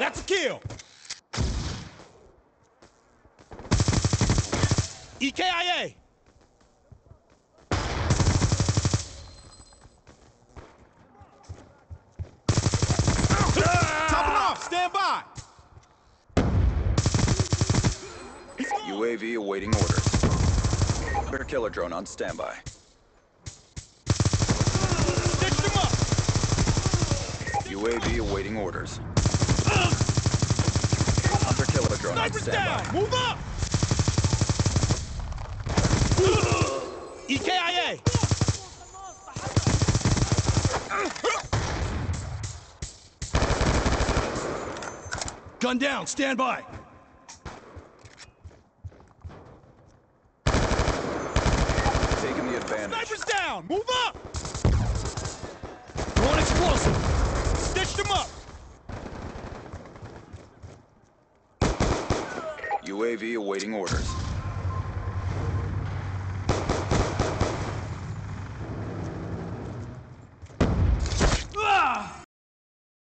That's a kill. EKIA. Topping off. Stand by. UAV awaiting orders. Killer drone on standby. Stitch them up. UAV awaiting orders. Hunter killer drone on Snipers standby. down. Move up. EKIA. Gun down. Stand by. Taking the advantage. Snipers down. Move up. Throwing explosive. Stitch them up. UAV awaiting orders.